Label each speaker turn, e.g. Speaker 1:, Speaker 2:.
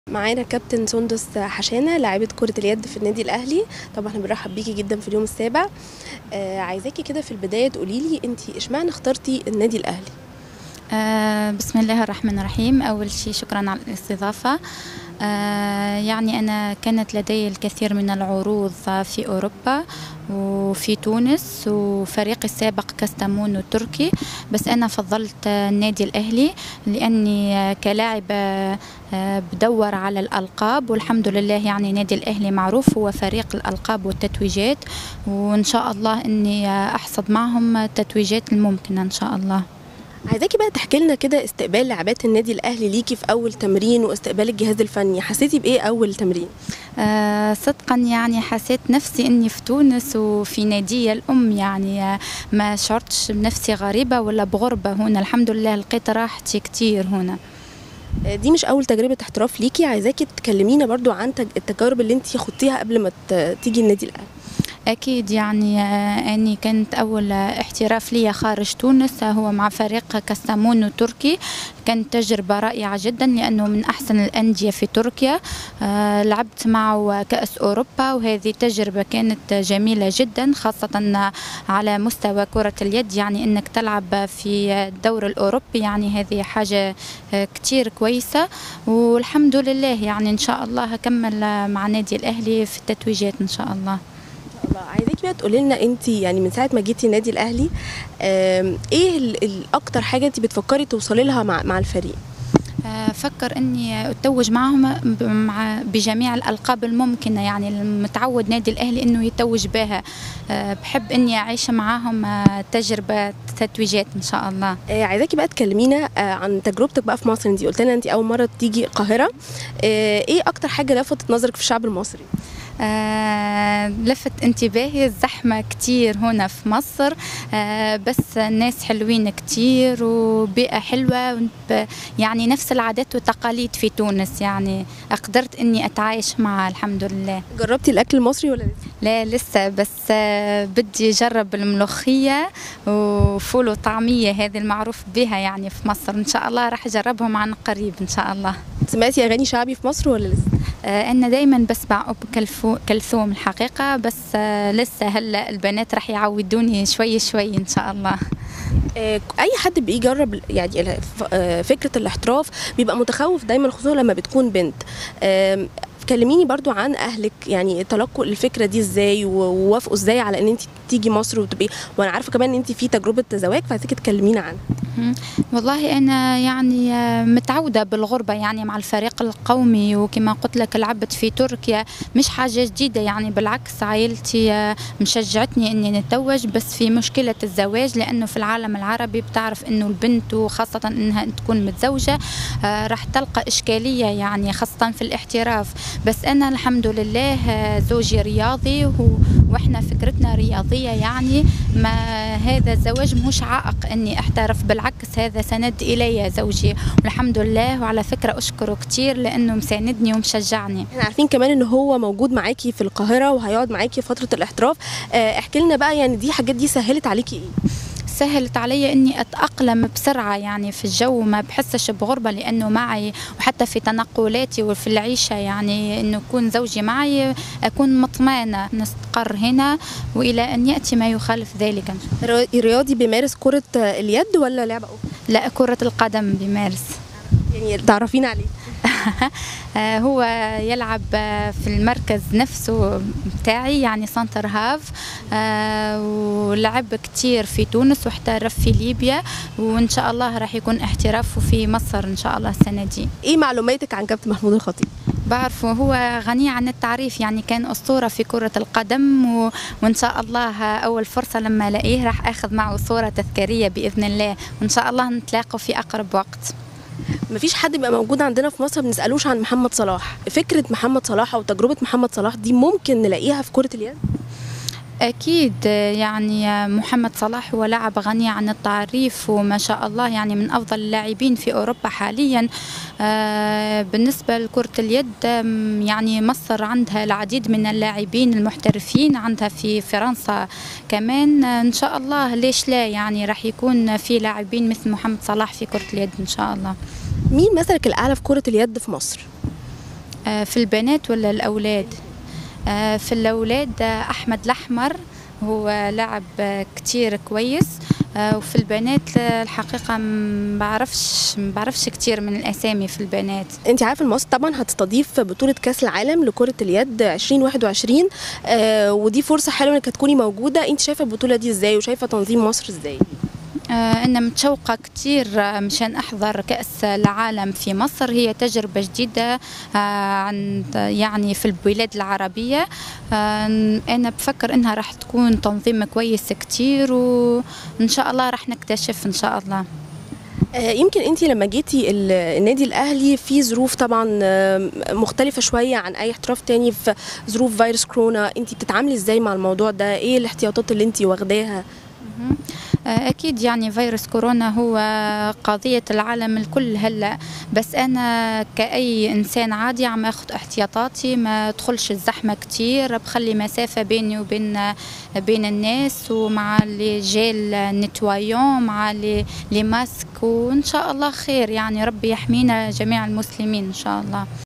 Speaker 1: معانا كابتن سندس حشانة لاعبة كرة اليد في النادي الأهلي. طبعا احنا بنرحب بيكي جدا في اليوم السابع. عايزاكي كده في البداية تقوليلي انتي اشمعنى اخترتي النادي الأهلي؟
Speaker 2: بسم الله الرحمن الرحيم. أول شيء شكرا على الاستضافة. يعني أنا كانت لدي الكثير من العروض في أوروبا وفي تونس وفريقي السابق كاستامون التركي، بس أنا فضلت النادي الأهلي لأني كلاعبة بدور على الألقاب، والحمد لله يعني نادي الأهلي معروف هو فريق الألقاب والتتويجات، وإن شاء الله أني أحصد معهم التتويجات الممكنة إن شاء الله.
Speaker 1: عايزاكي بقى تحكي لنا كده استقبال لاعبات النادي الأهلي ليكي في أول تمرين واستقبال الجهاز الفني، حسيتي بإيه أول تمرين؟
Speaker 2: صدقا يعني حسيت نفسي اني في تونس وفي نادي الام، يعني ما شعرتش بنفسي غريبه ولا بغربه هنا، الحمد لله لقيت راحتي كتير هنا.
Speaker 1: دي مش أول تجربة احتراف ليكي، عايزاكي تكلمينا برضو عن التجارب اللي انتي خضتيها قبل ما تيجي النادي الأهلي.
Speaker 2: أكيد يعني أني كانت أول احتراف لي خارج تونس هو مع فريق كاستامون التركي، كانت تجربة رائعة جدا لأنه من أحسن الأندية في تركيا. لعبت معه كأس أوروبا وهذه تجربة كانت جميلة جدا، خاصة على مستوى كرة اليد، يعني أنك تلعب في الدور الأوروبي، يعني هذه حاجة كتير كويسة، والحمد لله يعني إن شاء الله هكمل مع نادي الأهلي في التتويجات إن شاء الله.
Speaker 1: عايزاكي بقى تقولي لنا انت يعني من ساعه ما جيتي النادي الاهلي ايه الاكتر حاجه انت بتفكري توصلي لها مع الفريق؟
Speaker 2: فكر اني اتوج معهم بجميع الالقاب الممكنه، يعني المتعود نادي الاهلي انه يتوج بها. بحب اني اعيش معاهم تجربه تتويجات ان شاء الله.
Speaker 1: عايزاكي بقى تكلمينا عن تجربتك بقى في مصر. انت قلت لنا انت اول مره تيجي القاهره، ايه اكتر حاجه لفتت نظرك في الشعب المصري؟
Speaker 2: لفت انتباهي الزحمة كتير هنا في مصر، بس الناس حلوين كتير وبيئة حلوة، يعني نفس العادات والتقاليد في تونس، يعني قدرت اني اتعايش معها الحمد لله.
Speaker 1: جربتي الاكل المصري ولا لسه؟
Speaker 2: لا لسه، بس بدي اجرب الملوخية وفول وطعمية، هذه المعروف بها يعني في مصر، ان شاء الله راح اجربهم عن قريب ان شاء الله.
Speaker 1: سمعتي اغاني شعبي في مصر ولا لسه؟
Speaker 2: أنا دايما بسمع أم كلثوم الحقيقة، بس لسه هلا البنات راح يعودوني شوي شوي إن شاء الله.
Speaker 1: أي حد بيجرب يعني فكرة الاحتراف بيبقى متخوف دايما، خصوصا لما بتكون بنت. كلميني برضو عن أهلك، يعني تلقوا الفكرة دي إزاي ووافقوا إزاي على إن أنت تيجي مصر وتبقي، وأنا عارفة كمان إن أنت في تجربة زواج، فعايزاكي تكلمينا عنها.
Speaker 2: والله أنا يعني متعودة بالغربة يعني مع الفريق القومي، وكما قلت لك لعبت في تركيا، مش حاجة جديدة يعني، بالعكس عائلتي مشجعتني إني نتزوج، بس في مشكلة الزواج، لأنه في العالم العربي بتعرف إنه البنت وخاصة إنها تكون متزوجة راح تلقى إشكالية يعني، خاصة في الاحتراف. بس أنا الحمد لله زوجي رياضي وإحنا فكرتنا رياضية، يعني ما هذا الزواج مش عائق إني أحترف، بالعكس هذا سند إلي زوجي والحمد لله. وعلى فكرة أشكره كتير لأنه مساندني ومشجعني.
Speaker 1: احنا عارفين كمان إنه هو موجود معاكي في القاهرة وهيقعد معاكي فترة الاحتراف. احكي لنا بقى يعني دي حاجات دي سهلت عليكي إيه؟
Speaker 2: سهلت علي اني اتاقلم بسرعه يعني في الجو، ما بحسش بغربه لانه معي، وحتى في تنقلاتي وفي العيشه يعني انه يكون زوجي معي اكون مطمئنه، نستقر هنا والى ان ياتي ما يخالف ذلك.
Speaker 1: رياضي بيمارس كرة اليد ولا لعبة أخرى؟
Speaker 2: لا، كرة القدم بيمارس.
Speaker 1: يعني تعرفين عليه؟
Speaker 2: هو يلعب في المركز نفسه بتاعي يعني سنتر هاف، ولعب كتير في تونس واحترف في ليبيا، وإن شاء الله راح يكون احترافه في مصر إن شاء الله السنة دي.
Speaker 1: إيه معلوماتك عن كابتن محمود الخطيب؟
Speaker 2: بعرفه هو غني عن التعريف، يعني كان أسطورة في كرة القدم، وإن شاء الله أول فرصة لما ألاقيه راح أخذ معه صورة تذكارية بإذن الله، وإن شاء الله نتلاقوا في أقرب وقت.
Speaker 1: مفيش حد بيبقى موجود عندنا في مصر بنسألوش عن محمد صلاح. فكرة محمد صلاح أو تجربة محمد صلاح دي ممكن نلاقيها في كرة اليد؟
Speaker 2: أكيد، يعني محمد صلاح هو لاعب غني عن التعريف وما شاء الله، يعني من أفضل اللاعبين في أوروبا حاليا. بالنسبة لكرة اليد يعني مصر عندها العديد من اللاعبين المحترفين، عندها في فرنسا كمان، إن شاء الله ليش لا، يعني راح يكون في لاعبين مثل محمد صلاح في كرة اليد إن شاء الله.
Speaker 1: مين مثلك الأعلى في كرة اليد في مصر؟
Speaker 2: في البنات ولا الأولاد؟ في الأولاد أحمد الأحمر، هو لاعب كتير كويس. وفي البنات الحقيقة ما بعرفش كتير من الأسامي في البنات.
Speaker 1: انت عارفه مصر طبعا هتستضيف بطوله كاس العالم لكره اليد 2021، ودي فرصه حلوه انك تكوني موجوده. انت شايفه البطوله دي ازاي وشايفه تنظيم مصر ازاي؟
Speaker 2: أنا متشوقة كتير مشان أحضر كأس العالم في مصر. هي تجربة جديدة عن يعني في البلاد العربية. أنا بفكر إنها راح تكون تنظيم كويس كتير، وإن شاء الله راح نكتشف إن شاء الله.
Speaker 1: يمكن انت لما جيتي النادي الاهلي في ظروف طبعا مختلفه شويه عن اي احتراف تاني، في ظروف فيروس كورونا، انت بتتعاملي ازاي مع الموضوع ده؟ ايه الاحتياطات اللي انت واخداها؟
Speaker 2: أكيد يعني فيروس كورونا هو قضية العالم الكل هلأ، بس أنا كأي إنسان عادي عم أخذ احتياطاتي، ما أدخلش الزحمة كتير، بخلي مسافة بيني وبين الناس، ومع اللي جيل نتوايون، مع اللي ماسك، وإن شاء الله خير. يعني ربي يحمينا جميع المسلمين إن شاء الله.